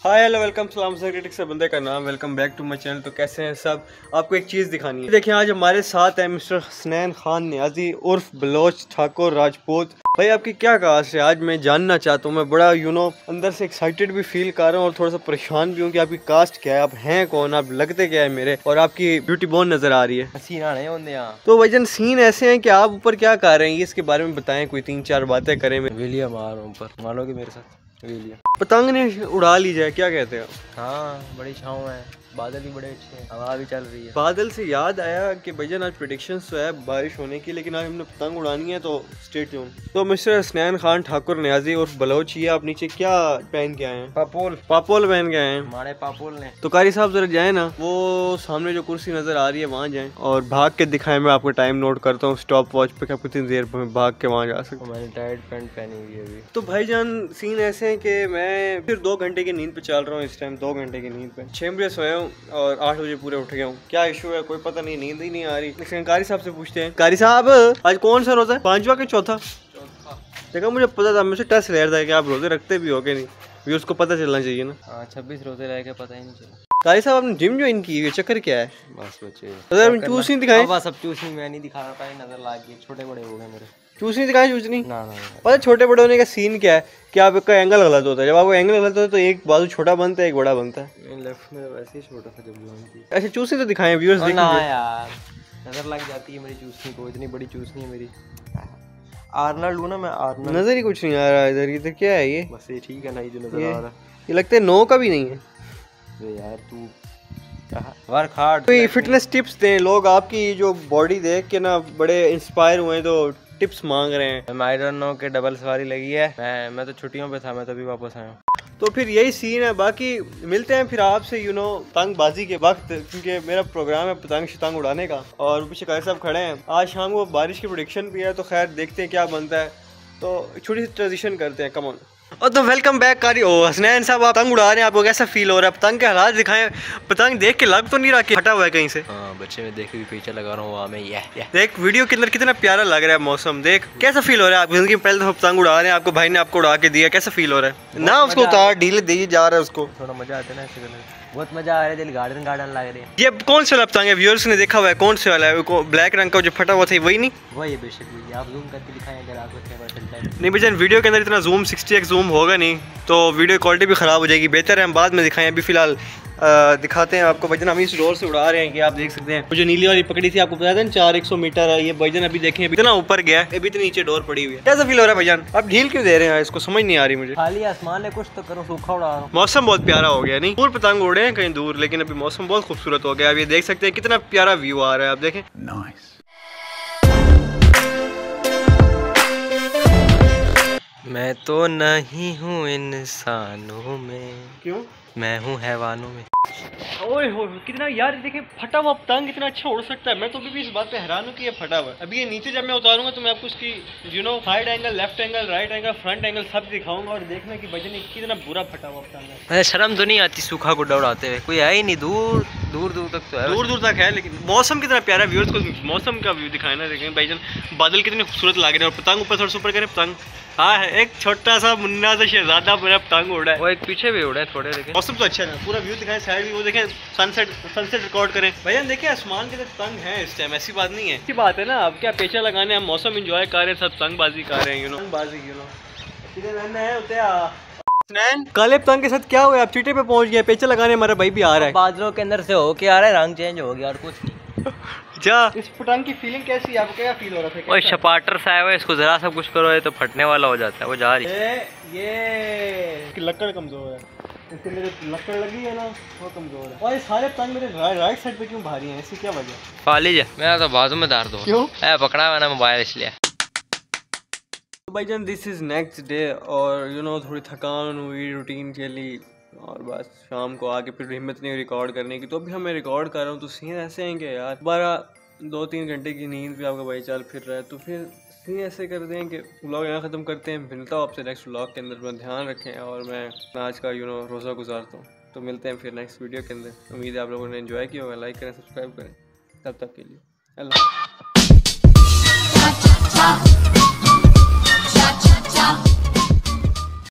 हाय hello welcome सलाम critics से बंदे का नाम। Welcome back to my channel. तो कैसे हैं सब? आपको एक चीज़ दिखानी है। देखिए आज हमारे साथ है मिस्टर हसनैन खान नियाजी उर्फ बलोच ठाकुर राजपूत। भाई आपकी क्या कास्ट है? आज मैं जानना चाहता हूँ। मैं बड़ा अंदर से एक्साइटेड भी फील कर रहा हूँ और थोड़ा सा परेशान भी हूँ कि आपकी कास्ट क्या है, आप हैं कौन, आप लगते क्या है मेरे, और आपकी ब्यूटी बोन नजर आ रही है। सीना नहीं होंगे यहाँ। तो भाईजान सीन ऐसे हैं कि आप ऊपर क्या कर रहे हैं, ये इसके बारे में बताएं, कोई 3-4 बातें करें। विलियम मार ऊपर मानोगे मेरे साथ विलियम। पतंग ने उड़ा ली जाए, क्या कहते हैं? हाँ बड़ी छाँव है, बादल भी बड़े अच्छे हैं, हवा भी चल रही है। बादल से याद आया कि भाईजान आज प्रेडिक्शंस तो है बारिश होने की, लेकिन आज हमने पतंग उड़ानी है, तो स्टे ट्यून। तो मिस्टर हसनैन खान ठाकुर नियाजी उर्फ बलोच, ये आप नीचे क्या पहन के आए हैं? पापोल पहन के आए हैं हमारे पापोल ने। तो कारी साहब जरा जाए ना, वो सामने जो कुर्सी नजर आ रही है वहाँ जाएं और भाग के दिखाएं। मैं आपको टाइम नोट करता हूँ स्टॉप वॉच पे, कितनी देर में भाग के वहाँ जा सकते। मैंने टाइट पैंट पहनी हुई है अभी। तो भाईजान सीन ऐसे हैं कि मैं फिर 2 घंटे की नींद पे चल रहा हूँ इस टाइम। 2 घंटे की नींद पे 6 बजे सोया हूँ और 8 बजे पूरे उठ गया हूँ। क्या इशू है कोई पता नहीं, नींद ही नहीं आ रही। लेकिन कारी साहब से पूछते हैं। कारी साहब आज कौन सा रोजा है, 5वां कि चौथा? देखा मुझे पता था, मुझे टेस्ट ले रहा था कि आप रोजे रखते भी हो कि नहीं, भी उसको पता चलना चाहिए ना। 26 रोजे रह के पता ही नहीं चला। कारी साहब आपने जिम ज्वाइन की है, चक्कर क्या है? बस बच्चे चूस नहीं दिखाए? बस अब चूस नहीं, मैं नहीं दिखा रहा था, नजर लाग गई, छोटे बड़े हो गए मेरे। चूस नहीं दिखाए? चूस नहीं ना पता छोटे बड़े होने का सीन क्या है कि आपका एंगल गलत होता है। जब आपको एंगल गलत होता है तो एक बाजू छोटा बनता है, एक बड़ा बनता है। लेफ्ट में वैसे ही छोटा था जब ज्वाइन की। अच्छा चूसनी तो दिखाएं व्यूअर्स देखेंगे। ना यार नजर लग जाती है मेरी चूसनी को, इतनी बड़ी चूसनी है मेरी। आर्नल्ड हूँ ना मैं, आर्नल्ड। नजर ही कुछ नहीं आ रहा इधर। इधर क्या है ये? बस ये ठीक है ना, ये जो नजर आ रहा है ये लगता है 9 का भी नहीं है। अरे यार तू वर्क हार्ड। तो ये फिटनेस टिप्स दें लोग, आपकी जो बॉडी देख के ना बड़े इंस्पायर हुए हैं, तो टिप्स मांग रहे हैं। आई डोंट नो के डबल सवारी लगी है। मैं तो छुट्टियों पे था, मैं तभी वापस आया हूँ। तो फिर यही सीन है। बाकी मिलते हैं फिर आपसे पतंगबाजी के वक्त, क्योंकि मेरा प्रोग्राम है पतंग शतंग उड़ाने का और पीछे कारी साहब खड़े हैं। आज शाम को बारिश की प्रेडिक्शन भी है, तो खैर देखते हैं क्या बनता है। तो छोटी सी ट्रांजिशन करते हैं, कम ऑन। और तो वेलकम बैक कारी। हसनैन साहब आप पतंग उड़ा रहे हैं, आपको कैसा फील हो रहा है? पतंग के हालात दिखाएं। पतंग देख के लग तो नहीं रहा कि हटा हुआ है कहीं से? हाँ बच्चे में देख के पीछे लगा रहा हूँ मैं। देख वीडियो के अंदर कितना प्यारा लग रहा है मौसम। देख कैसा फील हो रहा है? आप जिंदगी में पहले दफा पतंग उड़ा रहे हैं, आपको भाई ने आपको उड़ा के दिया, कैसा फील हो रहा है? ना उसको उतार, ढीले दी जा रहा है उसको। थोड़ा मजा आता है ना ऐसे करने, बहुत मजा आ रहा है, दिल गार्डन गार्डन लग रही है। ये कौन सा पतंग है? व्यूअर्स ने देखा हुआ है कौन से वाला है? ब्लैक रंग का जो फटा हुआ था वही नहीं? वही बेशक वही। आप जूम करके दिखाएं अगर आपको कैमरा चलता है। नहीं भैया वीडियो के अंदर इतना जूम 60x जूम होगा नहीं, तो वीडियो क्वालिटी भी ख़राब हो जाएगी। बेहतर है हम बाद में दिखाएं, अभी फिलहाल दिखाते हैं आपको। भजन हम इस रोड से उड़ा रहे हैं कि आप देख सकते हैं। मुझे नीली वाली पकड़ी थी, आपको पता था ना 400 मीटर है ये। भजन अभी देखें इतना ऊपर गया है, अभी इतने नीचे डोर पड़ी हुई है। कैसा फील हो रहा है भजन? आप ढील क्यों दे रहे हैं? इसको समझ नहीं आ रही मुझे। खाली आसमान है, कुछ तो करो, सूखा उड़ा रहा हूं। मौसम बहुत प्यारा हो गया, नहीं दूर पतंग उड़े हैं कहीं दूर, लेकिन अभी मौसम बहुत खूबसूरत हो गया। अब ये देख सकते हैं कितना प्यारा व्यू आ रहा है, आप देखें। नाइस। मैं तो नहीं हूँ इंसानों में, क्यों? मैं हूँ हैवानों में। ओए हो कितना यार देखें, फटा हुआ पतंग कितना अच्छा उड़ सकता है। मैं तो अभी भी इस बात पे हैरान हूँ कि ये फटा हुआ है। अभी ये नीचे जब मैं उतारूंगा तो मैं आपको उसकी side angle, left angle, right angle, front angle सब दिखाऊंगा और देखना कि भजन कितना बुरा फटा हुआ पतंग है। अरे शर्म तो नहीं आती सूखा गुड्डा उड़ाते हुए? कोई है ही नहीं, दूर दूर तक तो है, दूर दूर तक है। लेकिन मौसम कितना प्यारा है। व्यूअर्स को मौसम का व्यू दिखाए ना, देखें भाईजान बादल कितने खूबसूरत लग रहे हैं और पतंग ऊपर थोड़ा सा ऊपर करें। पतंग हाँ है, एक छोटा सा मुन्ना सा शहजादा पूरा पतंग उड़ा है। वो एक पीछे भी उड़े थोड़े, देखें मौसम तो अच्छा है। पूरा व्यू दिखाएं, साइड व्यू देखें, सनसेट रिकॉर्ड करें। भैया देखिए आसमान के पतंग है इस टाइम, ऐसी बात नहीं है। अच्छी बात है ना, अब क्या पेचा लगाने, हम मौसम एंजॉय कर रहे हैं, सब पतंगबाजी कर रहे हैं। काले पतंग के साथ क्या हुआ? आप चीटे पे पहुंच गए, पेचा लगाने हमारा भाई भी आ रहा है। बादलों के अंदर से होके आ रहा है, रंग चेंज हो गया और कुछ नहीं। जा इस पतंग की फीलिंग कैसी है? आपको क्या फील हो रहा था? ओए छपाटर सा है, इसको जरा सा कुछ करो तो फटने वाला हो जाता है। वो जा रही है, ये लकड़ कमजोर है, इसके मेरे लकड़ लगी है ना, वो कमजोर है। और ये सारे पतंग मेरे राइट साइड पे क्यों भारी हैं? ऐसी क्या वजह? फाली जा मेरा तो बाजू में दर्द हो। क्यों? पकड़ा हुआ ना मोबाइल इसलिए। तो भाईजान दिस इज नेक्स्ट डे और थोड़ी थकान हुई रूटीन के लिए, और बस शाम को आके फिर हिम्मत नहीं रिकॉर्ड करने की। तो अभी मैं रिकॉर्ड कर रहा हूँ, तो सीन ऐसे हैं कि यार 2-3 घंटे की नींद भी आपका भाई चल फिर रहा है। तो फिर सीन ऐसे करते हैं कि व्लॉग यहाँ ख़त्म करते हैं। मिलता हूँ आपसे नेक्स्ट व्लॉग के अंदर। अपना ध्यान रखें और मैं आज का रोज़ा गुजारता हूँ। तो मिलते हैं फिर नेक्स्ट वीडियो के अंदर। उम्मीद है आप लोगों ने एंजॉय किया होगा। लाइक करें, सब्सक्राइब करें। तब तक के लिए अल्लाह।